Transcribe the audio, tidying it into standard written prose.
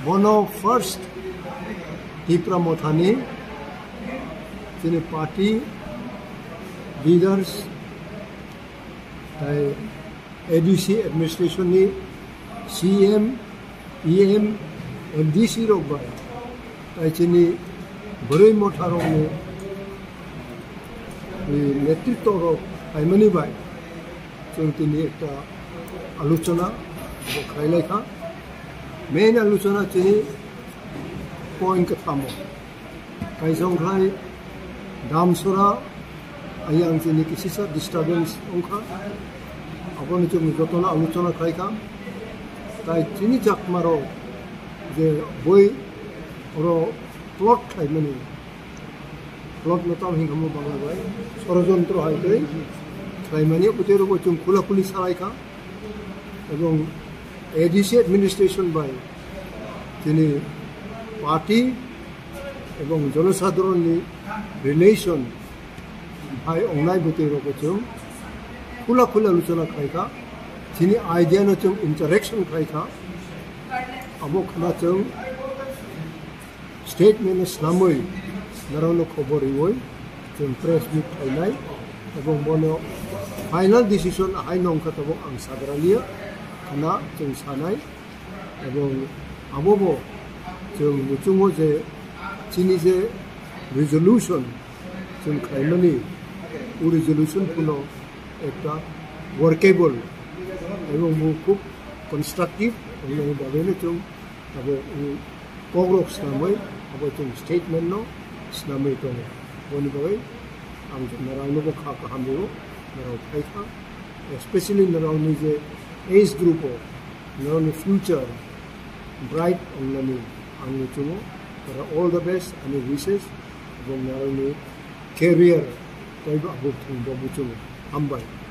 bono first Tipra Mothani tini party leaders tai ADC administration ni CM EM MDC rok bai tai tini Boroi Motharong ni netritto rok aimani bai chung tini ekta aluchona khailai kha main aluchona tini point ka thamo kaisong khai damsura ayang tini kisisa disturbance ongkha aboni chung jotona aluchona khai kha tai tini jakmaro je boi oro plot khai mani plot notam hingamo bangla bai ষড়যন্ত্র haite khai mani putero bo chung khula khuli sarai kha এবং ADC administration by তিনি party এবং জনসাধারণের relation ভাই অংনাই বতে রকম খুলা খুলা আলোচনা খাইকা তিনি আইডিয়া নচং ইন্টারেকশন খাইকা আবো খানা চং স্টেটমেন্ট ইসলামই নারানো খবর হই চং প্রেস মিট খাইনাই এবং বনো ফাইনাল ডিসিশন আই নংখা তবক আং সাগরালিয়া খানা চং সানাই এবং আবো जों मुचुङो जे चिनि जे रिजोल्यूशन जों खाइमानि उ रिजोल्यूशन पुनो एकटा वर्केबल एवं खूब कंस्ट्रक्टिव होनो बागैनो जों आबो कग्रक स्नामै आबो जों स्टेटमेन्ट नो स्नामै दङ बनि बागै आं नारावनो खा हामो नाराव फाइखा स्पेशली नारावनि जे एज ग्रुप नारावनि future bright only angni chumo all the best and wishes এবং নারায়ণী career তাই আবু থুম বাবু চুমো আমবাই